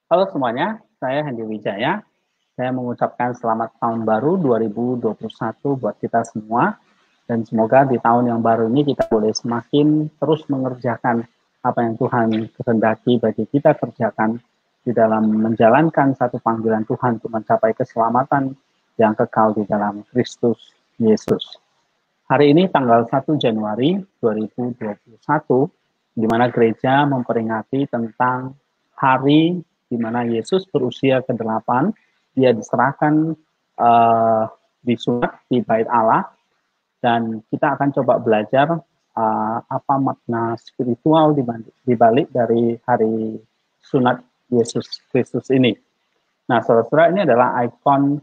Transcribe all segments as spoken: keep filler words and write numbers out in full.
Halo semuanya, saya Hendy Wijaya. Saya mengucapkan selamat tahun baru dua ribu dua puluh satu buat kita semua. Dan semoga di tahun yang baru ini kita boleh semakin terus mengerjakan apa yang Tuhan kehendaki bagi kita kerjakan di dalam menjalankan satu panggilan Tuhan untuk mencapai keselamatan yang kekal di dalam Kristus Yesus. Hari ini tanggal satu Januari dua ribu dua puluh satu, di mana gereja memperingati tentang hari di mana Yesus berusia kedelapan, dia diserahkan uh, disunat di bait Allah, dan kita akan coba belajar uh, apa makna spiritual di balik dari hari sunat Yesus Kristus ini. Nah, saudara-saudara, ini adalah ikon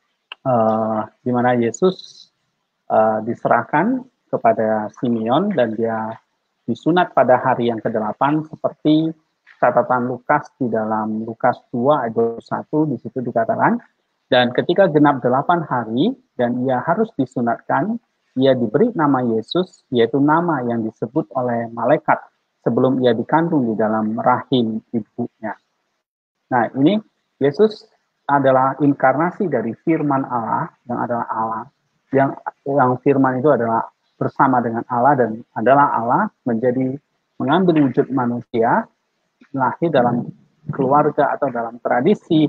uh, di mana Yesus uh, diserahkan kepada Simeon dan dia disunat pada hari yang kedelapan seperti catatan Lukas di dalam Lukas dua ayat dua puluh satu, di situ dikatakan, dan ketika genap delapan hari dan ia harus disunatkan, ia diberi nama Yesus, yaitu nama yang disebut oleh malaikat sebelum ia dikandung di dalam rahim ibunya. Nah, ini Yesus adalah inkarnasi dari firman Allah, yang adalah Allah, yang yang firman itu adalah bersama dengan Allah dan adalah Allah menjadi mengambil wujud manusia, lahir dalam keluarga atau dalam tradisi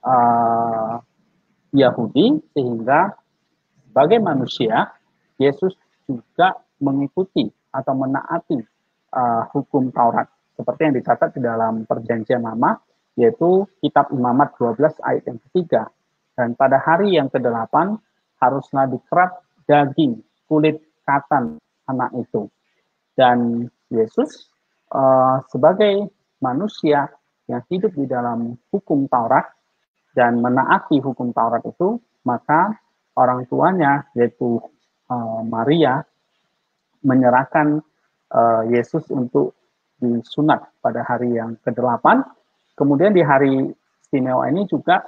uh, Yahudi, sehingga sebagai manusia Yesus juga mengikuti atau menaati uh, hukum Taurat seperti yang dicatat di dalam Perjanjian Lama, yaitu Kitab Imamat dua belas ayat yang ketiga. Dan pada hari yang kedelapan haruslah dikerat daging kulit katan anak itu. Dan Yesus uh, sebagai manusia yang hidup di dalam hukum Taurat dan menaati hukum Taurat itu, maka orang tuanya yaitu uh, Maria menyerahkan uh, Yesus untuk disunat pada hari yang kedelapan. Kemudian di hari istimewa ini juga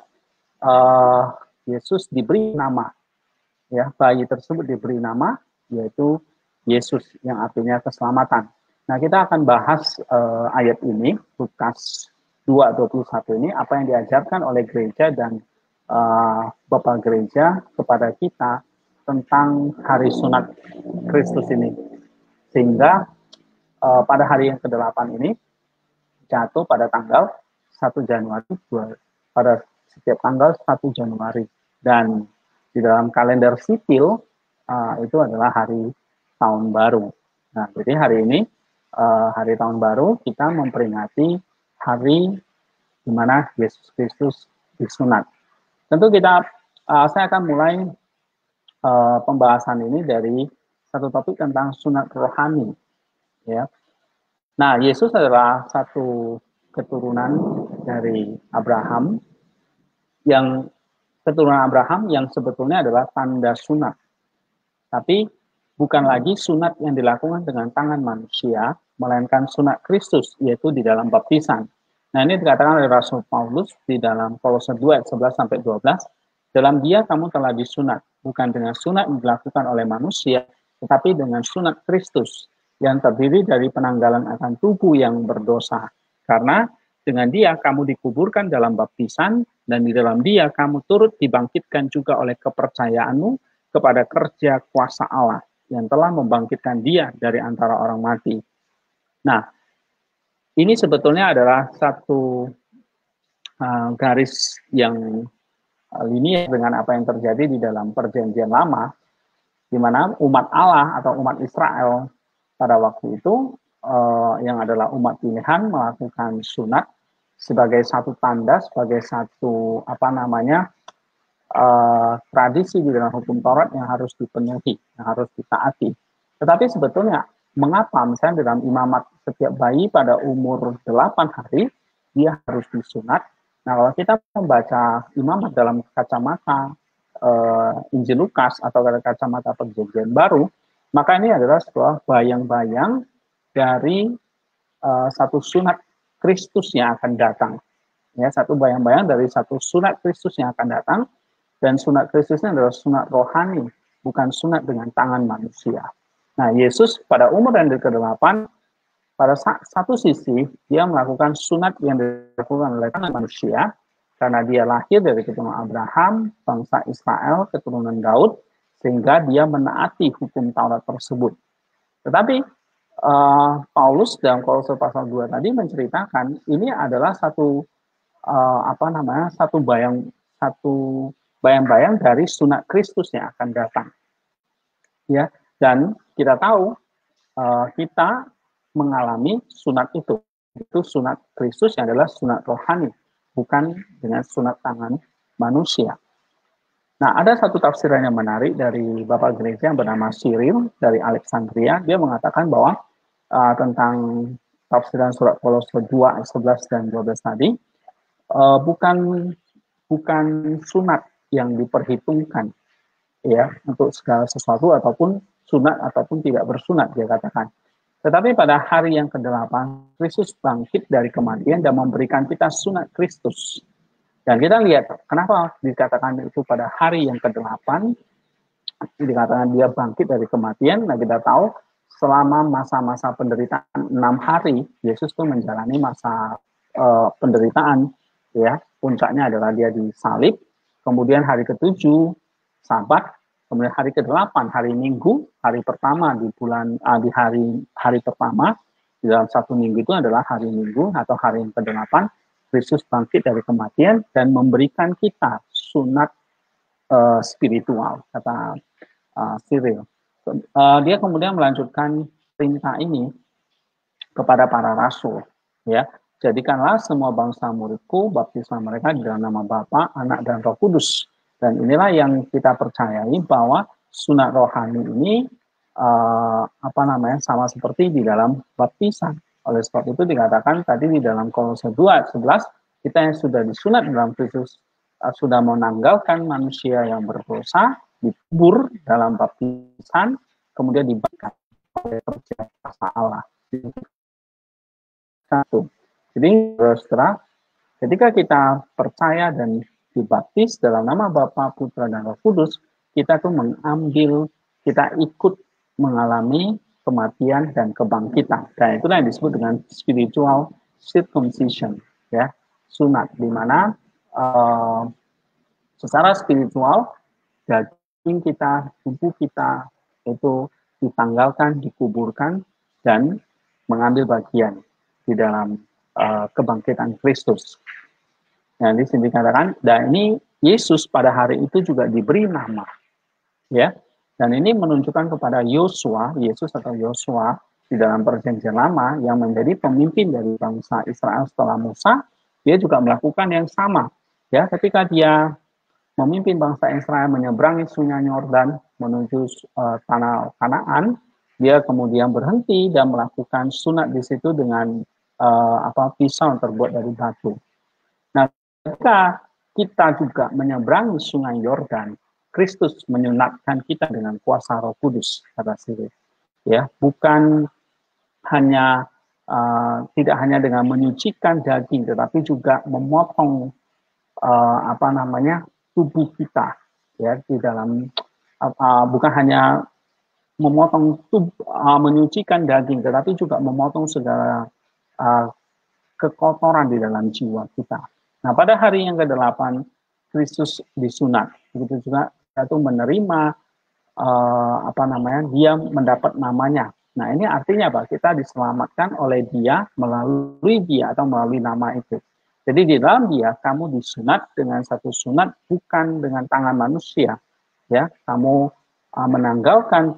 uh, Yesus diberi nama, ya, bayi tersebut diberi nama yaitu Yesus, yang artinya keselamatan. Nah, kita akan bahas uh, ayat ini, Lukas dua ayat dua puluh satu ini, apa yang diajarkan oleh gereja dan uh, Bapak gereja kepada kita tentang hari sunat Kristus ini. Sehingga uh, pada hari yang kedelapan ini jatuh pada tanggal satu Januari, pada setiap tanggal satu Januari. Dan di dalam kalender sipil uh, itu adalah hari tahun baru. Nah, jadi hari ini uh, hari tahun baru kita memperingati hari di mana Yesus Kristus disunat. Tentu kita uh, saya akan mulai uh, pembahasan ini dari satu topik tentang sunat rohani, ya. Nah, Yesus adalah satu keturunan dari Abraham, yang keturunan Abraham yang sebetulnya adalah tanda sunat. Tapi bukan lagi sunat yang dilakukan dengan tangan manusia, melainkan sunat Kristus, yaitu di dalam baptisan. Nah, ini dikatakan oleh Rasul Paulus di dalam Kolose dua ayat sebelas sampai dua belas, dalam dia kamu telah disunat, bukan dengan sunat yang dilakukan oleh manusia, tetapi dengan sunat Kristus, yang terdiri dari penanggalan akan tubuh yang berdosa. Karena dengan dia kamu dikuburkan dalam baptisan, dan di dalam dia kamu turut dibangkitkan juga oleh kepercayaanmu kepada kerja kuasa Allah yang telah membangkitkan dia dari antara orang mati. Nah, ini sebetulnya adalah satu uh, garis yang uh, linear dengan apa yang terjadi di dalam Perjanjian Lama, di mana umat Allah atau umat Israel pada waktu itu uh, yang adalah umat pilihan melakukan sunat sebagai satu tanda, sebagai satu apa namanya uh, tradisi di dalam hukum Taurat yang harus dipenuhi, yang harus ditaati. Tetapi sebetulnya mengapa misalnya dalam imamat setiap bayi pada umur delapan hari dia harus disunat? Nah, kalau kita membaca imamat dalam kacamata uh, Injil Lukas atau dari kacamata Perjanjian Baru, maka ini adalah sebuah bayang-bayang dari uh, satu sunat Kristus yang akan datang. Ya, satu bayang-bayang dari satu sunat Kristus yang akan datang, dan sunat Kristusnya adalah sunat rohani, bukan sunat dengan tangan manusia. Nah, Yesus pada umur yang kedelapan pada satu sisi dia melakukan sunat yang dilakukan oleh tangan manusia karena dia lahir dari keturunan Abraham, bangsa Israel, keturunan Daud, sehingga dia menaati hukum Taurat tersebut. Tetapi uh, Paulus dalam Kolose pasal dua tadi menceritakan ini adalah satu uh, apa namanya satu bayang satu bayang-bayang dari sunat Kristus yang akan datang. Ya, dan kita tahu uh, kita mengalami sunat itu. Itu sunat Kristus yang adalah sunat rohani, bukan dengan sunat tangan manusia. Nah, ada satu tafsiran yang menarik dari Bapak Gereja yang bernama Cyril dari Alexandria. Dia mengatakan bahwa uh, tentang tafsiran surat Kolose dua ayat sebelas dan dua belas tadi, uh, bukan bukan sunat yang diperhitungkan ya untuk segala sesuatu ataupun sunat ataupun tidak bersunat, dia katakan. Tetapi pada hari yang kedelapan, Kristus bangkit dari kematian dan memberikan kita sunat Kristus. Dan kita lihat, kenapa dikatakan itu pada hari yang kedelapan, dikatakan dia bangkit dari kematian. Nah, kita tahu selama masa-masa penderitaan enam hari, Yesus itu menjalani masa uh, penderitaan. Ya, puncaknya adalah dia disalib, kemudian hari ketujuh, Sabat, kemudian hari kedelapan, hari Minggu, hari pertama di bulan uh, di hari hari pertama di dalam satu minggu itu adalah hari Minggu atau hari yang kedelapan, Kristus bangkit dari kematian dan memberikan kita sunat uh, spiritual, kata uh, Cyril. Uh, dia kemudian melanjutkan perintah ini kepada para rasul, ya. Jadikanlah semua bangsa muridku, baptislah mereka di dalam nama Bapa, Anak dan Roh Kudus. Dan inilah yang kita percayai bahwa sunat rohani ini uh, apa namanya sama seperti di dalam baptisan. Oleh sebab itu dikatakan tadi di dalam Kolose dua ayat sebelas, kita yang sudah disunat dalam Kristus uh, sudah menanggalkan manusia yang berdosa, dikubur dalam baptisan, kemudian dibangkitkan oleh percaya kuasa Allah. Satu. Jadi, saudara, ketika kita percaya dan dibaptis dalam nama Bapa, Putra, dan Roh Kudus, kita tuh mengambil, kita ikut mengalami kematian dan kebangkitan. Dan itulah yang disebut dengan spiritual circumcision, ya, sunat, di mana uh, secara spiritual daging kita, tubuh kita itu ditanggalkan, dikuburkan, dan mengambil bagian di dalam uh, kebangkitan Kristus. Nah, di sini dikatakan, dan ini Yesus pada hari itu juga diberi nama, ya. Dan ini menunjukkan kepada Yosua, Yesus atau Yosua di dalam Perjanjian Lama yang menjadi pemimpin dari bangsa Israel setelah Musa, dia juga melakukan yang sama, ya. Ketika dia memimpin bangsa Israel menyeberangi Sungai Yordan menuju uh, tanah Kanaan, dia kemudian berhenti dan melakukan sunat di situ dengan uh, apa pisau yang terbuat dari batu. Nah, ketika kita juga menyeberangi Sungai Yordan, Kristus menyunatkan kita dengan kuasa Roh Kudus, kata Siri. Ya, bukan hanya uh, tidak hanya dengan menyucikan daging, tetapi juga memotong uh, apa namanya tubuh kita, ya, di dalam uh, bukan hanya memotong tubuh, uh, menyucikan daging, tetapi juga memotong segala uh, kekotoran di dalam jiwa kita. Nah, pada hari yang kedelapan Kristus disunat. Begitu juga kita tuh menerima uh, apa namanya, dia mendapat namanya. Nah, ini artinya apa? Kita diselamatkan oleh dia, melalui dia atau melalui nama itu. Jadi di dalam dia kamu disunat dengan satu sunat bukan dengan tangan manusia, ya. Kamu uh, menanggalkan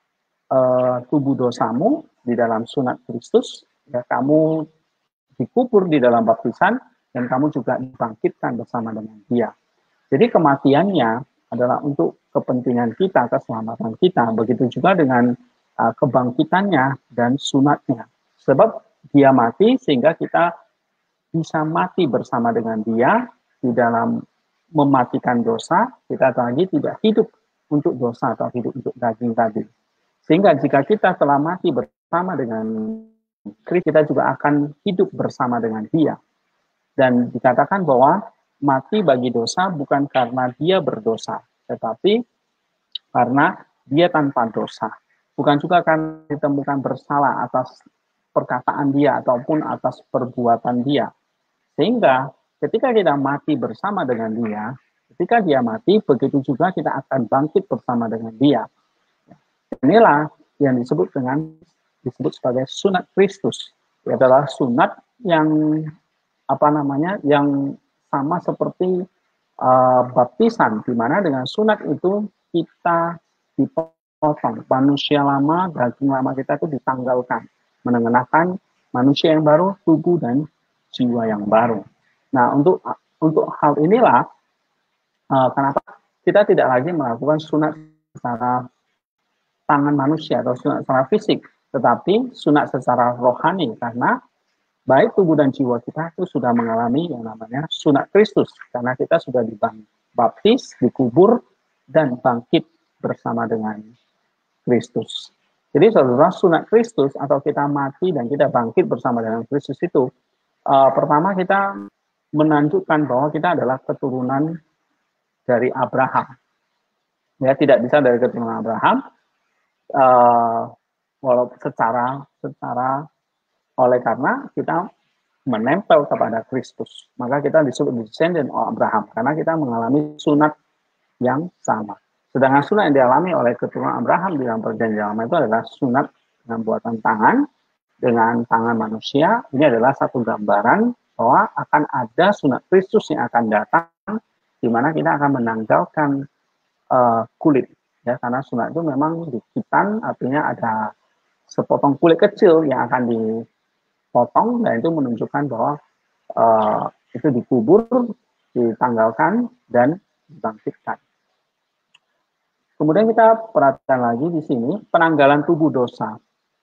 uh, tubuh dosamu di dalam sunat Kristus, ya. Kamu dikubur di dalam baptisan dan kamu juga dibangkitkan bersama dengan dia. Jadi kematiannya adalah untuk kepentingan kita, keselamatan kita. Begitu juga dengan uh, kebangkitannya dan sunatnya. Sebab dia mati sehingga kita bisa mati bersama dengan dia di dalam mematikan dosa, kita lagi tidak hidup untuk dosa atau hidup untuk daging tadi. Sehingga jika kita telah mati bersama dengan Kristus, kita juga akan hidup bersama dengan dia. Dan dikatakan bahwa mati bagi dosa bukan karena dia berdosa, tetapi karena dia tanpa dosa. Bukan juga karena ditemukan bersalah atas perkataan dia ataupun atas perbuatan dia. Sehingga ketika kita mati bersama dengan dia, ketika dia mati, begitu juga kita akan bangkit bersama dengan dia. Inilah yang disebut dengan disebut sebagai sunat Kristus. Itu adalah sunat yang apa namanya, yang sama seperti uh, baptisan, di mana dengan sunat itu kita dipotong, manusia lama, daging lama kita itu ditanggalkan, mengenakan manusia yang baru, tubuh dan jiwa yang baru. Nah, untuk untuk hal inilah uh, kenapa kita tidak lagi melakukan sunat secara tangan manusia atau sunat secara fisik, tetapi sunat secara rohani, karena baik tubuh dan jiwa kita itu sudah mengalami yang namanya sunat Kristus, karena kita sudah dibaptis, dikubur, dan bangkit bersama dengan Kristus. Jadi saudara, sunat Kristus atau kita mati dan kita bangkit bersama dengan Kristus itu, uh, pertama kita menunjukkan bahwa kita adalah keturunan dari Abraham. Ya, tidak bisa dari keturunan Abraham, uh, walaupun secara secara oleh karena kita menempel kepada Kristus, maka kita disebut descendant of Abraham, karena kita mengalami sunat yang sama. Sedangkan sunat yang dialami oleh keturunan Abraham di dalam perjanjian lama itu adalah sunat dengan buatan tangan, dengan tangan manusia. Ini adalah satu gambaran bahwa akan ada sunat Kristus yang akan datang, di mana kita akan menanggalkan uh, kulit. Ya, karena sunat itu memang dikitan, artinya ada sepotong kulit kecil yang akan dipotong, dan itu menunjukkan bahwa uh, itu dikubur, ditanggalkan, dan dibangkitkan. Kemudian kita perhatikan lagi di sini penanggalan tubuh dosa.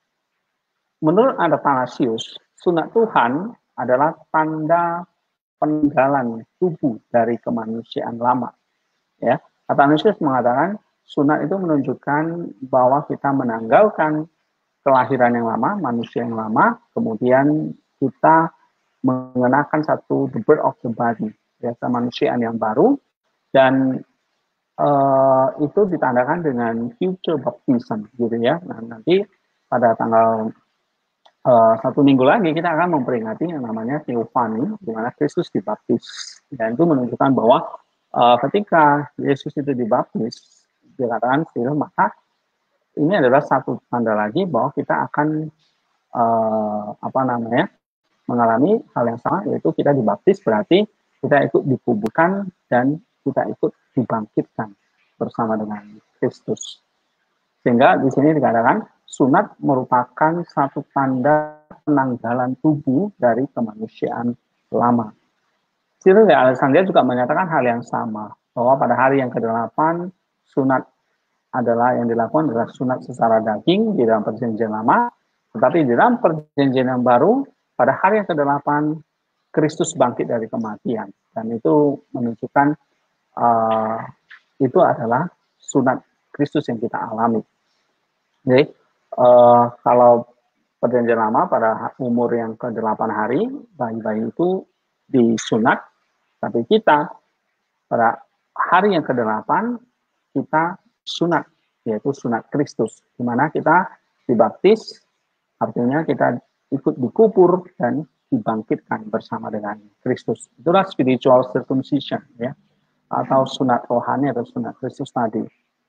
Menurut Athanasius, sunat Tuhan adalah tanda penanggalan tubuh dari kemanusiaan lama. Ya, Athanasius mengatakan sunat itu menunjukkan bahwa kita menanggalkan kelahiran yang lama, manusia yang lama, kemudian kita mengenakan satu the birth of the body, ya, kemanusiaan yang baru, dan uh, itu ditandakan dengan future baptism, gitu ya. Nah, nanti pada tanggal uh, satu minggu lagi kita akan memperingati yang namanya Theophany, di mana Kristus dibaptis, dan itu menunjukkan bahwa uh, ketika Yesus itu dibaptis, dikatakan still, maka ini adalah satu tanda lagi bahwa kita akan uh, apa namanya mengalami hal yang sama, yaitu kita dibaptis, berarti kita ikut dikuburkan dan kita ikut dibangkitkan bersama dengan Kristus. Sehingga di sini dikatakan sunat merupakan satu tanda penanggalan tubuh dari kemanusiaan lama. Cyril de Alexandria juga menyatakan hal yang sama, bahwa pada hari yang kedelapan sunat adalah yang dilakukan adalah sunat secara daging di dalam perjanjian lama, tetapi di dalam perjanjian yang baru pada hari yang kedelapan Kristus bangkit dari kematian, dan itu menunjukkan uh, itu adalah sunat Kristus yang kita alami. Jadi uh, kalau perjanjian lama pada umur yang kedelapan hari bayi-bayi itu disunat, tapi kita pada hari yang kedelapan kita sunat, yaitu sunat Kristus, di mana kita dibaptis, artinya kita ikut dikubur dan dibangkitkan bersama dengan Kristus. Itulah spiritual circumcision, ya, atau sunat rohani atau sunat Kristus tadi.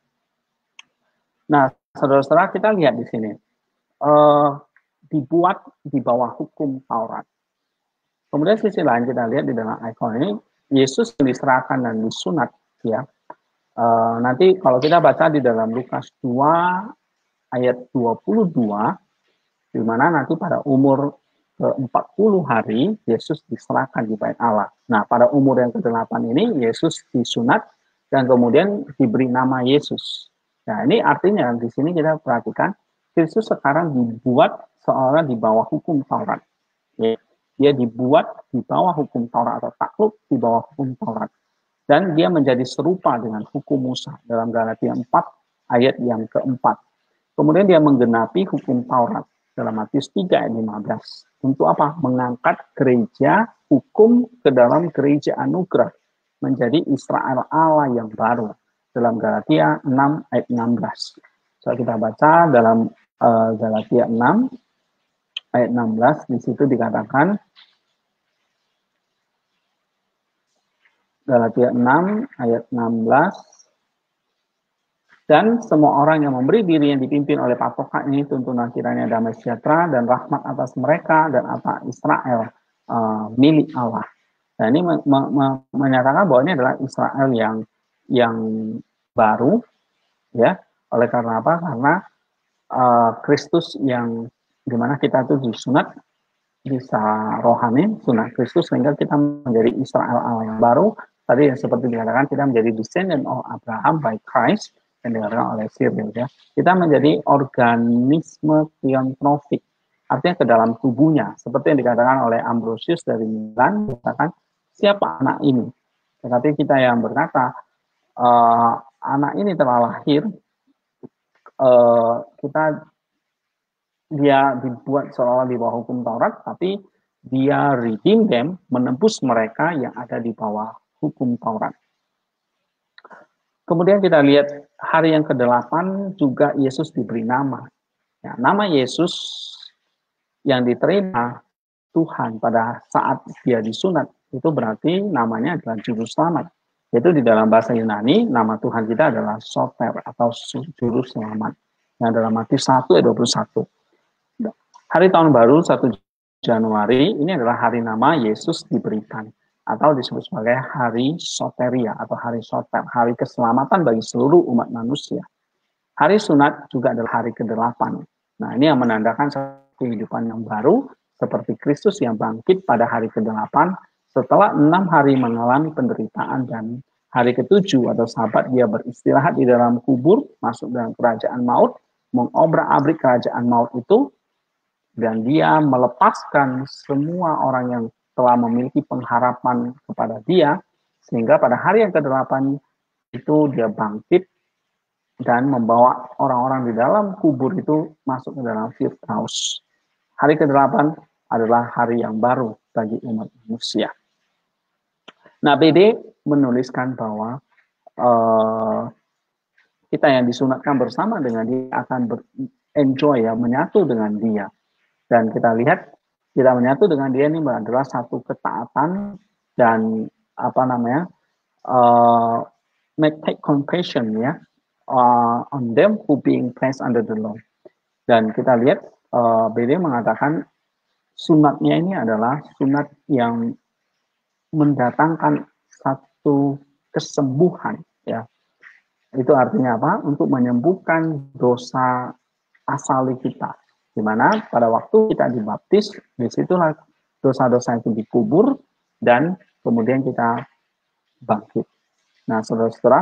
Nah, saudara-saudara, kita lihat di sini uh, dibuat di bawah hukum Taurat. Kemudian sisi lain kita lihat di dalam ikon ini, Yesus diserahkan dan disunat, ya. Uh, nanti kalau kita baca di dalam Lukas dua ayat dua puluh dua, di mana nanti pada umur ke empat puluh hari Yesus diserahkan di bait Allah. Nah, pada umur yang kedelapan ini Yesus disunat dan kemudian diberi nama Yesus. Nah, ini artinya di sini kita perhatikan Kristus sekarang dibuat seolah di bawah hukum Taurat. Ya, dia dibuat di bawah hukum Taurat atau takluk di bawah hukum Taurat. Dan dia menjadi serupa dengan hukum Musa dalam Galatia empat ayat yang keempat. Kemudian dia menggenapi hukum Taurat dalam Matius tiga ayat lima belas. Untuk apa? Mengangkat gereja hukum ke dalam gereja anugerah, menjadi Israel Allah yang baru dalam Galatia enam ayat enam belas. So, kita baca dalam uh, Galatia enam ayat enam belas, di situ dikatakan, Galatia enam ayat enam belas, dan semua orang yang memberi diri yang dipimpin oleh patokannya tuntunan kiranya damai sejahtera dan rahmat atas mereka dan atas Israel uh, milik Allah. Nah, ini me me menyatakan bahwa ini adalah Israel yang yang baru, ya. Oleh karena apa? Karena uh, Kristus yang dimana kita itu disunat bisa rohani, sunat Kristus, sehingga kita menjadi Israel Allah yang baru. Tadi yang seperti dikatakan, kita menjadi descendant of Abraham by Christ, yang dikatakan oleh Cyril, ya. Kita menjadi organisme theanthropic, artinya ke dalam tubuhnya, seperti yang dikatakan oleh Ambrosius dari Milan, dikatakan, siapa anak ini? Tetapi kita yang berkata, uh, anak ini telah lahir, uh, kita dia dibuat seolah di bawah hukum Taurat, tapi dia redeem them, menembus mereka yang ada di bawah hukum Taurat. Kemudian kita lihat hari yang kedelapan juga Yesus diberi nama. Ya, nama Yesus yang diterima Tuhan pada saat dia disunat, itu berarti namanya adalah juru selamat. Yaitu di dalam bahasa Yunani, nama Tuhan kita adalah Soter atau juru selamat. Yang dalam Matius satu ayat dua puluh satu. Hari tahun baru satu Januari ini adalah hari nama Yesus diberikan, atau disebut sebagai hari soteria atau hari soter, hari keselamatan bagi seluruh umat manusia. Hari sunat juga adalah hari kedelapan. Nah, ini yang menandakan kehidupan yang baru seperti Kristus yang bangkit pada hari kedelapan setelah enam hari mengalami penderitaan, dan hari ketujuh atau sabat dia beristirahat di dalam kubur, masuk dalam kerajaan maut, mengobrak-abrik kerajaan maut itu, dan dia melepaskan semua orang yang telah memiliki pengharapan kepada dia, sehingga pada hari yang kedelapan itu dia bangkit dan membawa orang-orang di dalam kubur itu masuk ke dalam Firdaus. Hari kedelapan adalah hari yang baru bagi umat manusia. Nah, B D menuliskan bahwa uh, kita yang disunatkan bersama dengan dia akan ber-enjoy, ya, menyatu dengan dia. Dan kita lihat, kita menyatu dengan dia ini adalah satu ketaatan dan apa namanya, uh, make take compassion, ya, uh, on them who being placed under the law. Dan kita lihat uh, B D mengatakan sunatnya ini adalah sunat yang mendatangkan satu kesembuhan, ya. Itu artinya apa? Untuk menyembuhkan dosa asali kita. Di mana pada waktu kita dibaptis, disitulah dosa-dosa itu dikubur dan kemudian kita bangkit. Nah, saudara-saudara,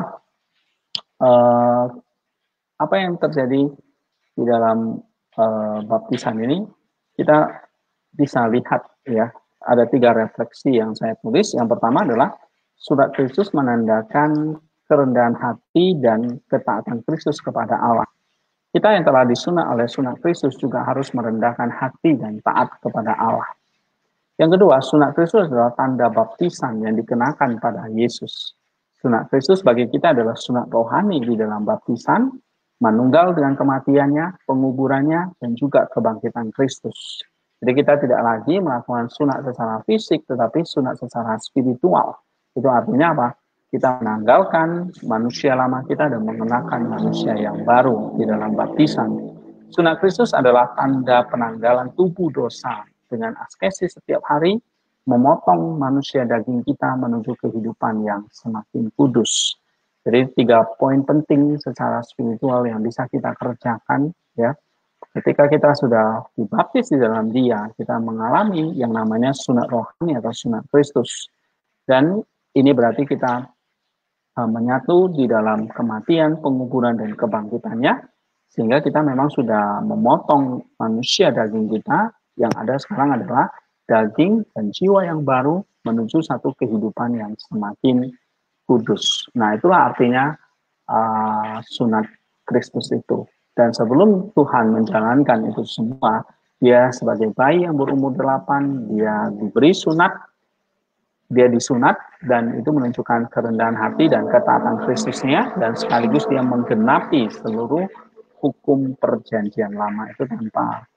eh, apa yang terjadi di dalam eh, baptisan ini, kita bisa lihat, ya, ada tiga refleksi yang saya tulis. Yang pertama adalah surat Kristus menandakan kerendahan hati dan ketaatan Kristus kepada Allah. Kita yang telah disunat oleh sunat Kristus juga harus merendahkan hati dan taat kepada Allah. Yang kedua, sunat Kristus adalah tanda baptisan yang dikenakan pada Yesus. Sunat Kristus bagi kita adalah sunat rohani di dalam baptisan, manunggal dengan kematiannya, penguburannya, dan juga kebangkitan Kristus. Jadi kita tidak lagi melakukan sunat secara fisik, tetapi sunat secara spiritual. Itu artinya apa? Kita menanggalkan manusia lama kita dan mengenakan manusia yang baru di dalam baptisan. Sunat Kristus adalah tanda penanggalan tubuh dosa dengan askesis setiap hari, memotong manusia daging kita menuju kehidupan yang semakin kudus. Jadi tiga poin penting secara spiritual yang bisa kita kerjakan, ya. Ketika kita sudah dibaptis di dalam Dia, kita mengalami yang namanya sunat rohani atau sunat Kristus. Dan ini berarti kita menyatu di dalam kematian, penguburan, dan kebangkitannya, sehingga kita memang sudah memotong manusia daging kita, yang ada sekarang adalah daging dan jiwa yang baru menuju satu kehidupan yang semakin kudus. Nah, itulah artinya uh, sunat Kristus itu. Dan sebelum Tuhan menjalankan itu semua, dia sebagai bayi yang berumur delapan, dia diberi sunat, dia disunat, dan itu menunjukkan kerendahan hati dan ketaatan Kristusnya, dan sekaligus dia menggenapi seluruh hukum perjanjian lama itu tanpa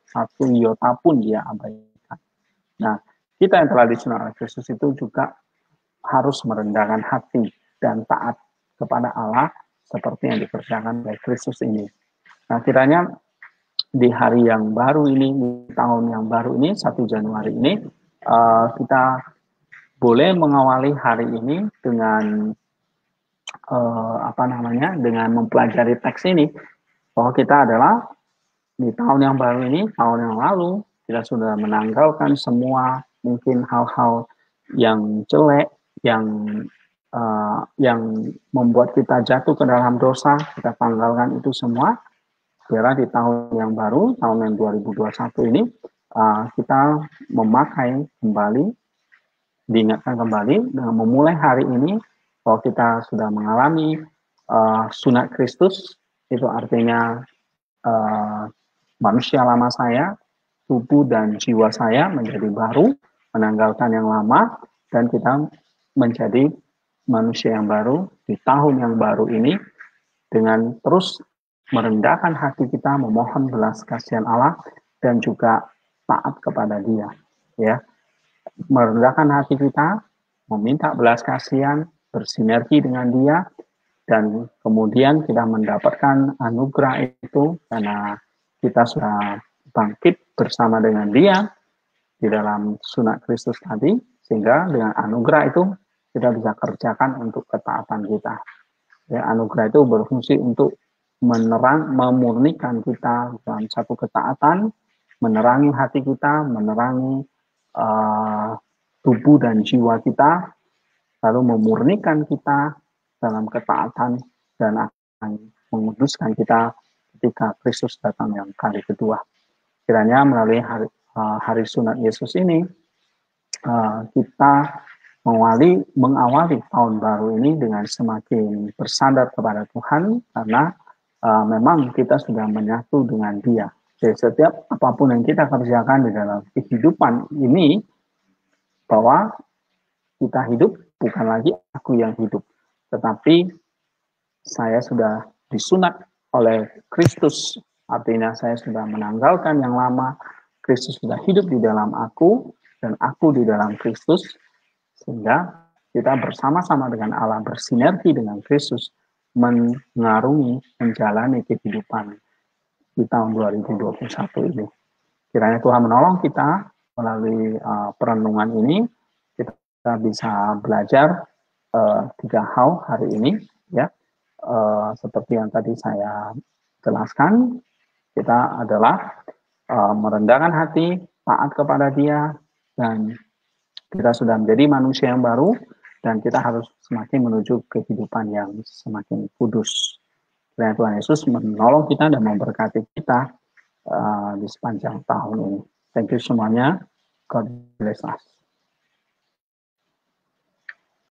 satu iota pun dia abaikan. Nah, kita yang telah disunat oleh Kristus itu juga harus merendahkan hati dan taat kepada Allah seperti yang dikerjakan oleh Kristus ini. Nah, kiranya di hari yang baru ini, di tahun yang baru ini, satu Januari ini, uh, kita boleh mengawali hari ini dengan uh, apa namanya, dengan mempelajari teks ini, bahwa kita adalah di tahun yang baru ini, tahun yang lalu, kita sudah menanggalkan semua mungkin hal-hal yang jelek, yang uh, yang membuat kita jatuh ke dalam dosa, kita tanggalkan itu semua. Kira di tahun yang baru, tahun yang dua ribu dua puluh satu ini, uh, kita memakai kembali, diingatkan kembali dengan memulai hari ini, bahwa kita sudah mengalami uh, sunat Kristus, itu artinya uh, manusia lama saya, tubuh dan jiwa saya menjadi baru, menanggalkan yang lama, dan kita menjadi manusia yang baru di tahun yang baru ini, dengan terus merendahkan hati kita, memohon belas kasihan Allah, dan juga taat kepada Dia. Ya, merendahkan hati kita, meminta belas kasihan, bersinergi dengan Dia, dan kemudian kita mendapatkan anugerah itu karena kita sudah bangkit bersama dengan Dia di dalam sunat Kristus tadi, sehingga dengan anugerah itu kita bisa kerjakan untuk ketaatan kita. Ya, anugerah itu berfungsi untuk menerang, memurnikan kita dalam satu ketaatan, menerangi hati kita, menerangi uh, tubuh dan jiwa kita, lalu memurnikan kita dalam ketaatan, dan akan menguduskan kita ketika Kristus datang yang kali kedua. Kiranya melalui hari, uh, hari sunat Yesus ini, uh, kita mengawali, mengawali tahun baru ini dengan semakin bersandar kepada Tuhan, karena uh, memang kita sudah menyatu dengan Dia. Jadi setiap apapun yang kita kerjakan di dalam kehidupan ini, bahwa kita hidup bukan lagi aku yang hidup, tetapi saya sudah disunat oleh Kristus, artinya saya sudah menanggalkan yang lama, Kristus sudah hidup di dalam aku, dan aku di dalam Kristus, sehingga kita bersama-sama dengan Allah, bersinergi dengan Kristus, mengarungi, menjalani kehidupan di tahun dua ribu dua puluh satu ini. Kiranya Tuhan menolong kita melalui uh, perenungan ini, kita bisa belajar uh, tiga hal hari ini, ya. Uh, seperti yang tadi saya jelaskan, kita adalah uh, merendahkan hati, taat kepada Dia, dan kita sudah menjadi manusia yang baru, dan kita harus semakin menuju kehidupan yang semakin kudus. Kiranya Tuhan Yesus menolong kita dan memberkati kita uh, di sepanjang tahun ini. Thank you semuanya. God bless us.